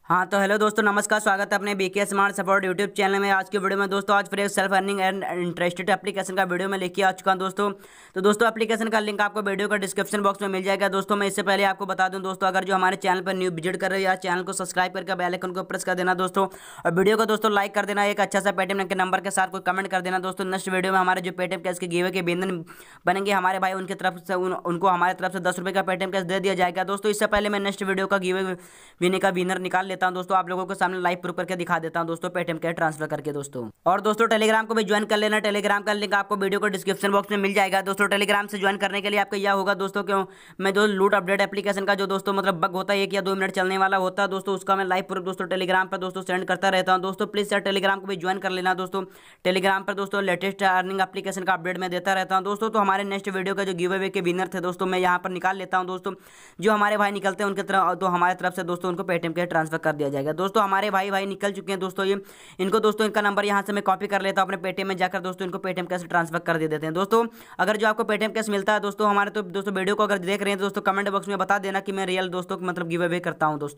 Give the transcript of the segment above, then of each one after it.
हाँ तो हेलो दोस्तों, नमस्कार। स्वागत है अपने BK smart support YouTube channel में। आज की वीडियो में दोस्तों आज फिर एक self earning and interested application का वीडियो में लेके आ चुका हूँ दोस्तों। तो दोस्तों एप्लीकेशन का लिंक आपको वीडियो का डिस्क्रिप्शन बॉक्स में मिल जाएगा। दोस्तों मैं इससे पहले आपको बता दूं दोस्तों, अगर जो हमारे चैनल पर न्यू विजिट कर रहे हो या चैनल को सब्सक्राइब करके बेल आइकन को प्रेस कर देना दोस्तों, और वीडियो को दोस्तों लाइक कर देना। एक अच्छा सा पेटीएम के नंबर के साथ कोई कमेंट कर देना दोस्तों। नेक्स्ट वीडियो में हमारे जो पेटीएम कैश के गिवे के विनर बनेंगे हमारे भाई, उनकी तरफ से उनको हमारे तरफ से 10 रुपये का पेटीएम कैश दे दिया जाएगा दोस्तों। इससे पहले मैं नेक्स्ट वीडियो का गिवे विनर का विनर निकाल लेता हूँ दोस्तों, आप लोगों को सामने लाइव प्रूफ करके दिखा देता हूं दोस्तों, पेटीएम के ट्रांसफर करके दोस्तों। और दोस्तों टेलीग्राम को भी ज्वाइन कर लेना। टेलीग्राम का लिंक आपको वीडियो को डिस्क्रिप्शन बॉक्स में मिल जाएगा दोस्तों। टेलीग्राम से ज्वाइन करने के लिए आपका यह होगा दोस्तों, क्यों मैं जो लूट अपडेट एप्लीकेशन का जो दोस्तों मतलब बग होता है 1 या 2 मिनट चलने वाला होता है दोस्तों, उसका मैं लाइव प्रूफ दोस्तों टेलीग्राम पर दोस्तों सेंड करता रहता हूं दोस्तों। प्लीज यार टेलीग्राम को भी ज्वाइन कर लेना दोस्तों। टेलीग्राम पर दोस्तों लेटेस्ट अर्निंग एप्लीकेशन का अपडेट मैं देता रहता हूं दोस्तों। तो हमारे नेक्स्ट वीडियो का जो गिव अवे के विनर थे दोस्तों, मैं यहाँ पर निकाल लेता हूँ दोस्तों। जो हमारे भाई निकलते हैं उनके तरफ तो हमारे तरफ से दोस्तों उनको पेटीएम के ट्रांसफर कर दिया जाएगा दोस्तों। हमारे भाई निकल चुके हैं दोस्तों, ये इनको दोस्तों इनका नंबर यहाँ से मैं कॉपी कर लेता हूँ अपने पेटीएम में जाकर दोस्तों, इनको पेटीएम कैश ट्रांसफर कर दे देते हैं दोस्तों। अगर जो आपको पेटीएम कैश मिलता है दोस्तों हमारे, तो दोस्तों वीडियो को अगर देख रहे हैं दोस्तों कमेंट बॉक्स में बता देना कि मैं रियल दोस्तों मतलब गिव अवे करता हूँ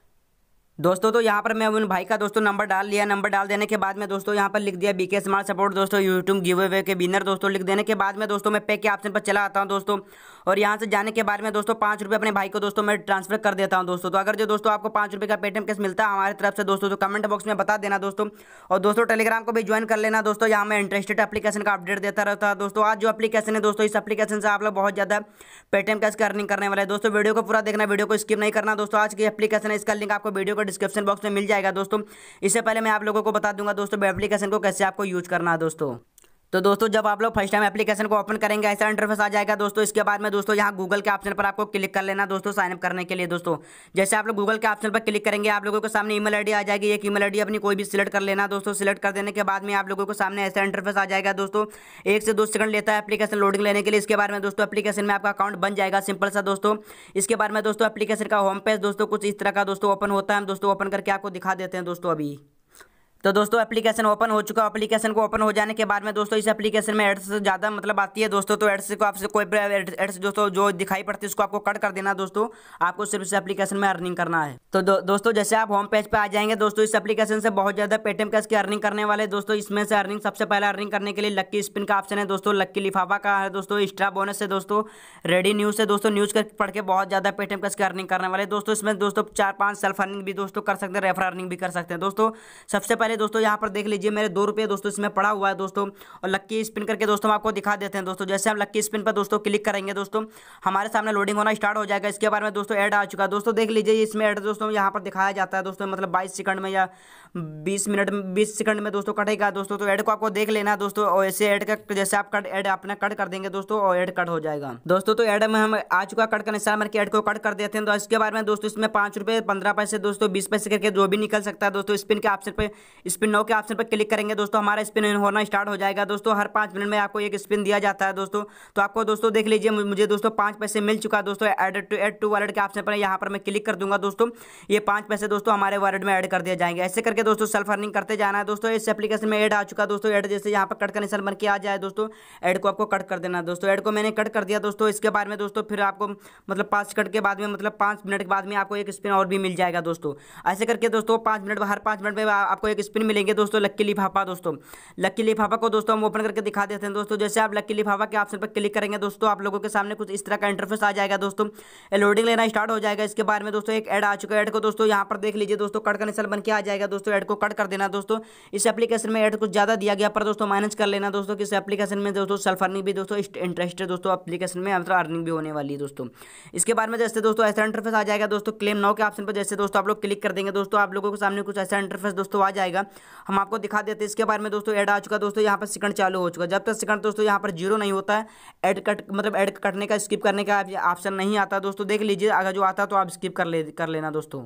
दोस्तों। तो यहाँ पर मैं उन भाई का दोस्तों नंबर डाल लिया। नंबर डाल देने के बाद में दोस्तों यहाँ पर लिख दिया बीके स्मार्ट सपोर्ट दोस्तों यूट्यूब गिव अवे के विनर दोस्तों। लिख देने के बाद में दोस्तों मैं पे के ऑप्शन पर चला आता हूँ दोस्तों, और यहाँ से जाने के बाद में दोस्तों 5 रुपये अपने भाई को दोस्तों मैं ट्रांसफर कर देता हूँ दोस्तों। तो अगर जो दोस्तों आपको 5 रुपये का पेटीएम कैश मिलता है हमारी तरफ से दोस्तों, तो कमेंट बॉक्स में बता देना दोस्तों। और दोस्तों टेलीग्राम को भी ज्वाइन कर लेना दोस्तों, यहाँ मैं इंटरेस्टेड एप्लीकेशन का अपडेट देता रहता है दोस्तों। आज जो एप्लीकेशन है दोस्तों, इस एप्लीकेशन से आप लोग बहुत ज़्यादा पेटीएम कैश का अर्निंग करने वाले दोस्तों। वीडियो को पूरा देखना, वीडियो को स्किप नहीं करना दोस्तों। आज की एप्लीकेशन है, इसका लिंक आपको वीडियो को डिस्क्रिप्शन बॉक्स में मिल जाएगा दोस्तों। इससे पहले मैं आप लोगों को बता दूंगा दोस्तों एप्लीकेशन को कैसे आपको यूज करना है दोस्तों। तो दोस्तों जब आप लोग फर्स्ट टाइम एप्लीकेशन को ओपन करेंगे ऐसा इंटरफेस आ जाएगा दोस्तों। इसके बाद में दोस्तों यहाँ गूगल के ऑप्शन पर आपको क्लिक कर लेना दोस्तों साइन अप करने के लिए दोस्तों। जैसे आप लोग गूगल के ऑप्शन पर क्लिक करेंगे आप लोगों को सामने ईमेल आईडी आ जाएगी। एक ईमेल आईडी अपनी कोई भी सिलेक्ट कर लेना दोस्तों। सिलेक्ट कर देने के बाद में आप लोगों को सामने ऐसा इंटरफेस आ जाएगा दोस्तों। 1 से 2 सेकंड लेता है एप्लीकेशन लोडिंग लेने के लिए। इसके बाद में दोस्तों एप्लीकेशन में आपका अकाउंट बन जाएगा, सिंपल सा दोस्तों। इसके बाद में दोस्तों एप्लीकेशन का होम पेज दोस्तों कुछ इस तरह का दोस्तों ओपन होता है। हम दोस्तों ओपन करके आपको दिखा देते हैं दोस्तों अभी। तो दोस्तों एप्लीकेशन ओपन हो चुका है। एप्लीकेशन को ओपन हो जाने के बाद में दोस्तों इस एप्लीकेशन में एड्स ज़्यादा मतलब आती है दोस्तों। तो एड्स को आपसे कोई एड्स दोस्तों जो दिखाई पड़ती है उसको आपको कट कर देना दोस्तों। आपको सिर्फ इस एप्लीकेशन में अर्निंग करना है। तो दोस्तों जैसे आप होम पेज पे आ जाएंगे दोस्तों, इस एप्लीकेशन से बहुत ज़्यादा पेटीएम कैश की अर्निंग करने वाले दोस्तों। इसमें से अर्निंग सबसे पहले अर्निंग करने के लिए लक्की स्पिन का ऑप्शन है दोस्तों। लक्की लिफाफा का है दोस्तों। एक्स्ट्रा बोनस है दोस्तों। रेडी न्यूज़ है दोस्तों। न्यूज़ पढ़ के बहुत ज़्यादा पेटीएम कैश की अर्निंग करने वाले दोस्तों। इसमें दोस्तों 4-5 सेल्फ अर्निंग भी दोस्तों कर सकते हैं, रेफर अर्निंग भी कर सकते हैं दोस्तों। सबसे पहले दोस्तों यहाँ पर देख लीजिए मेरे 2 रुपये दोस्तों इसमें पड़ा हुआ है दोस्तों। और लक्की स्पिन करके दोस्तों हम आपको दिखा देते हैं दोस्तों। जैसे हम लक्की स्पिन पर दोस्तों क्लिक करेंगे दोस्तों, हमारे सामने लोडिंग होना स्टार्ट हो जाएगा। इसके बारे में दोस्तों ऐड आ चुका है दोस्तों। देख लीजिए इसमें ऐड दोस्तों यहाँ पर दिखाया जाता है दोस्तों, मतलब 22 सेकंड में या 20 मिनट में 20 सेकंड में दोस्तों कटेगा दोस्तों। तो ऐड को आपको देख लेना दोस्तों। और ऐसे ऐड का जैसे आप कट ऐड अपना कट कर देंगे दोस्तों और ऐड कट हो जाएगा दोस्तों। तो ऐड में हम आ चुका कट का निशान मार के ऐड को कट कर देते हैं। तो इसके बारे में दोस्तों इसमें 5 रुपये 15 पैसे दोस्तों 20 पैसे करके जो भी निकल सकता है दोस्तों। स्पिन के ऑप्शन पे स्पिन नो के ऑप्शन पर क्लिक करेंगे दोस्तों, हमारा स्पिन होना स्टार्ट हो जाएगा दोस्तों। हर 5 मिनट में आपको एक स्पिन दिया जाता है दोस्तों। तो आपको दोस्तों देख लीजिए मुझे दोस्तों 5 पैसे मिल चुका है दोस्तों। ऐड टू वॉलेट के ऑप्शन पर यहाँ पर मैं क्लिक कर दूंगा दोस्तों। ये 5 पैसे दोस्तों हमारे वॉलेट में ऐड कर दिए जाएंगे। ऐसे करके दोस्तों सेल्फ अर्निंग करते जाना है दोस्तों। इस एप्लीकेशन में ऐड आ चुका दोस्तों। ऐड जैसे यहाँ पर कट का निशान बन के आ जाए दोस्तों, ऐड को आपको कट कर देना दोस्तों। ऐड को मैंने कट कर दिया दोस्तों। इसके बाद में दोस्तों फिर आपको मतलब 5 कट के बाद में मतलब 5 मिनट के बाद में आपको एक स्पिन और भी मिल जाएगा दोस्तों। ऐसे करके दोस्तों 5 मिनट हर 5 मिनट में आपको एक स्पिन मिलेंगे दोस्तों। लक्की लिफाफा दोस्तों, लक्की लिफाफा को दोस्तों हम ओपन करके दिखा देते हैं दोस्तों। जैसे आप लक्की लिफाफा के ऑप्शन पर क्लिक करेंगे दोस्तों, आप लोगों के सामने कुछ इस तरह का इंटरफेस आ जाएगा दोस्तों। लोडिंग लेना स्टार्ट हो जाएगा। इसके बाद में दोस्तों एक ऐड आ चुका है। ऐड को दोस्तों यहाँ पर देख लीजिए दोस्तों कट का निशान बन के आ जाएगा दोस्तों। ऐड को कट कर देना दोस्तों। इस एप्लीकेशन में ऐड कुछ ज़्यादा दिया गया पर दोस्तों माइनस कर लेना दोस्तों। कि इस एप्लीकेशन में दोस्तों सेल्फ अर्निंग भी दोस्तों इंटरेस्टेड दोस्तों एप्लीकेशन में मतलब अर्निंग भी होने वाली है दोस्तों। इसके बाद में जैसे दोस्तों ऐसा इंटरफेस आ जाएगा दोस्तों। क्लेम नाउ के ऑप्शन पर जैसे दोस्तों आप लोग क्लिक कर देंगे दोस्तों, आप लोगों के सामने कुछ ऐसा इंटरफेस दोस्तों आ जाएगा। हम आपको दिखा देते हैं। इसके बारे में दोस्तों ऐड आ चुका दोस्तों। यहाँ पर सेकंड चालू हो चुका। जब तक सेकंड दोस्तों यहाँ पर 0 नहीं होता है ऐड कट मतलब ऐड कटने का स्किप करने का ऑप्शन नहीं आता दोस्तों। देख लीजिए अगर जो आता तो आप स्किप कर लेना दोस्तों।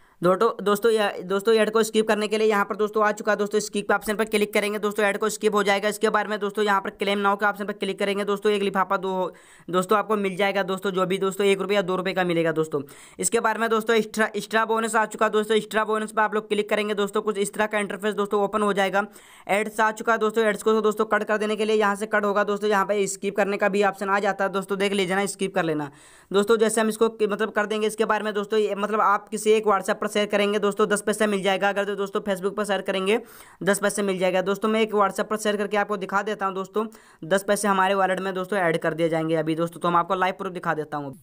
दोस्तों ऐड को स्किप करने के लिए यहाँ पर दोस्तों आ चुका है दोस्तों। स्किप ऑप्शन पर क्लिक करेंगे दोस्तों, ऐड को स्किप हो जाएगा। इसके बारे में दोस्तों यहाँ पर क्लेम नाउ के ऑप्शन पर क्लिक करेंगे दोस्तों। एक लिफाफा दोस्तों आपको मिल जाएगा दोस्तों, जो भी दोस्तों 1 रुपये या 2 रुपये का मिलेगा दोस्तों। इसके बारे में दोस्तों एक्स्ट्रा बोनस आ चुका दोस्तों। एक्स्ट्रा बोनस पर आप लोग क्लिक करेंगे दोस्तों, कुछ इस तरह का इंटरफेस दोस्तों ओपन हो जाएगा। एड्स आ चुका दोस्तों। एड्स को दोस्तों कट कर देने के लिए यहाँ से कट होगा दोस्तों। यहाँ पर स्किप करने का भी ऑप्शन आ जाता है दोस्तों। देख लीजिए ना, स्किप कर लेना दोस्तों। जैसे हम इसको मतलब कर देंगे। इसके बारे में दोस्तों मतलब आप किसी एक व्हाट्सएप पर शेयर करेंगे दोस्तों 10 पैसे मिल जाएगा। अगर तो दोस्तों फेसबुक पर शेयर करेंगे 10 पैसे मिल जाएगा दोस्तों। मैं एक व्हाट्सएप पर शेयर करके आपको दिखा देता हूँ दोस्तों, 10 पैसे हमारे वॉलेट में दोस्तों ऐड कर दिए जाएंगे अभी दोस्तों। तो हम आपको लाइव प्रूफ दिखा देता हूँ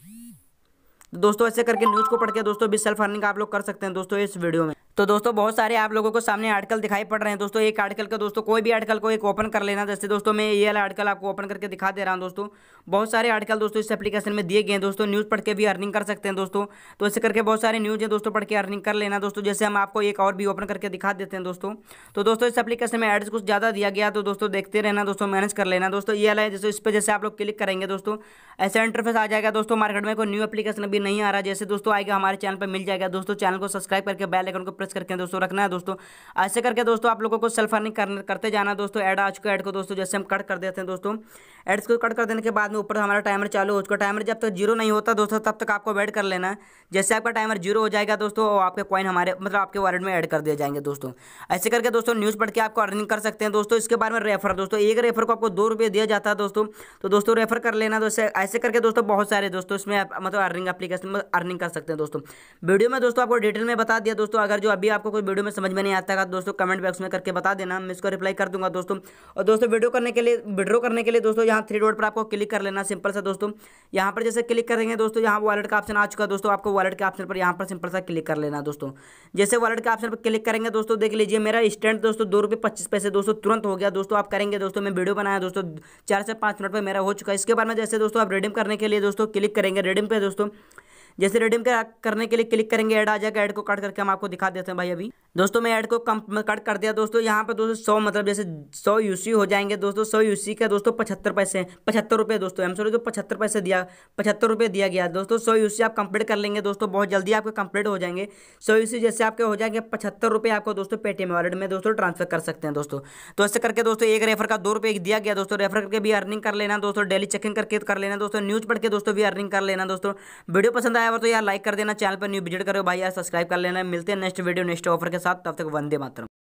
दोस्तों। ऐसे करके न्यूज़ को पढ़ के दोस्तों भी सेल्फ अर्निंग आप लोग कर सकते हैं दोस्तों इस वीडियो में। तो दोस्तों बहुत सारे आप लोगों को सामने आर्टिकल दिखाई पड़ रहे हैं दोस्तों। एक आर्टिकल का दोस्तों कोई भी आर्टिकल को एक ओपन कर लेना। जैसे दोस्तों मैं ये वाला आर्टिकल आपको ओपन करके दिखा दे रहा हूं दोस्तों। बहुत सारे आर्टिकल दोस्तों इस एप्लीकेशन में दिए गए हैं दोस्तों। न्यूज़ पढ़ के भी अर्निंग कर सकते हैं दोस्तों। तो ऐसे करके बहुत सारे न्यूज़ है दोस्तों, पढ़ के अर्निंग कर लेना दोस्तों। जैसे हम आपको एक और भी ओपन करके दिखा देते हैं दोस्तों। तो दोस्तों इस एप्लीकेशन में एड्स कुछ ज़्यादा दिया गया, तो दोस्तों देखते रहना दोस्तों, मैनेज कर लेना दोस्तों। ये वाला है जैसे इस पर जैसे आप लोग क्लिक करेंगे दोस्तों ऐसा इंटरफेस आ जाएगा दोस्तों। मार्केट में कोई न्यू एप्लीकेशन अभी नहीं आ रहा, जैसे दोस्तों आएगा हमारे चैनल पर मिल जाएगा दोस्तों। चैनल को सब्सक्राइब करके बेल आइकन को प्रेस करके दोस्तों रखना है दोस्तों। ऐसे करके दोस्तों आप लोगों को सेल्फ अर्निंग करते जाना दोस्तों। ऐड आ चुका ऐड को दोस्तों जैसे हम कट कर देते हैं दोस्तों। एड्स को कट कर देने के बाद में ऊपर हमारा टाइमर चालू हो चुका। टाइमर जब तक जीरो नहीं होता दोस्तों तब तक आपको वेट कर लेना है। जैसे आपका टाइमर जीरो हो जाएगा दोस्तों आपके कॉइन हमारे मतलब आपके वॉलेट में ऐड कर दिए जाएंगे दोस्तों। ऐसे करके दोस्तों न्यूज़ पढ़ के आपको अर्निंग कर सकते हैं दोस्तों। इसके बाद में रेफर दोस्तों, एक रेफर को आपको 2 रुपये दिया जाता है दोस्तों। तो दोस्तों रेफर कर लेना दोस्तों। ऐसे करके दोस्तों बहुत सारे दोस्तों इसमें मतलब अर्निंग एप्लीकेशन में अर्निंग कर सकते हैं दोस्तों। वीडियो में दोस्तों आपको डिटेल में बता दिया दोस्तों। अगर जो अभी आपको कोई वीडियो में समझ में नहीं आता है दोस्तों कमेंट बॉक्स में करके बता देना, मैं इसको रिप्लाई कर दूंगा दोस्तों। और दोस्तों विड्रॉ करने के लिए दोस्तों यहाँ 3 डॉट पर आपको क्लिक कर लेना, सिंपल सा दोस्तों। यहाँ पर जैसे क्लिक करेंगे दोस्तों यहाँ वॉलेट का ऑप्शन आ चुका दोस्तों। आपको वॉलेट के ऑप्शन पर यहाँ पर सिंपल सा क्लिक कर लेना दोस्तों। जैसे वॉलेट के ऑप्शन पर क्लिक करेंगे दोस्तों देख लीजिए मेरा स्टैंड दोस्तों 2 रुपये 25 पैसे दोस्तों तुरंत हो गया दोस्तों। आप करेंगे दोस्तों, मैं वीडियो बनाया दोस्तों 4 से 5 मिनट में मेरा हो चुका है। इसके बाद में जैसे दोस्तों आप रिडीम करने के लिए दोस्तों क्लिक करेंगे रिडीम पे दोस्तों। जैसे रिडीम करने के लिए क्लिक करेंगे ऐड आ जाएगा। ऐड को कट करके हम आपको दिखा देते हैं भाई। अभी दोस्तों मैं ऐड को कट कर दिया दोस्तों। यहाँ पर दोस्तों 100 मतलब जैसे 100 यूसी हो जाएंगे दोस्तों। 100 यूसी का दोस्तों 75 पैसे 75 रुपये दोस्तों। हम सॉरी जो 75 पैसे दिया 75 रुपये दिया गया दोस्तों। 100 यूसी आप कंप्लीट कर लेंगे दोस्तों, बहुत जल्दी आपके कंप्लीट हो जाएंगे। 100 यूसी जैसे आपके हो जाएंगे 75 रुपये आपको दोस्तों पेटीएम वॉलेट में दोस्तों ट्रांसफर कर सकते हैं दोस्तों। तो ऐसे करके दोस्तों एक रेफर का 2 रुपये दिया गया दोस्तों। रेफर करके भी अर्निंग कर लेना दोस्तों। डेली चेकिंग करके कर लेना दोस्तों। न्यूज़ पढ़ के दोस्तों भी अर्निंग कर लेना दोस्तों। वीडियो पसंद आया हो तो यार लाइक कर देना, चैनल पर न्यू विजिट करो भाई यार, सब्सक्राइब कर लेना। मिलते हैं नेक्स्ट वीडियो नेक्स्ट ऑफर के साथ, तब तक वंदे मातरम।